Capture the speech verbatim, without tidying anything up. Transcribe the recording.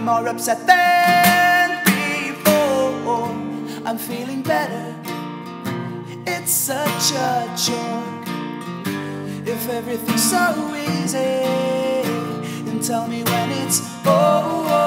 more upset than before. I'm feeling better, it's such a joke. If everything's so easy, then tell me when it's over.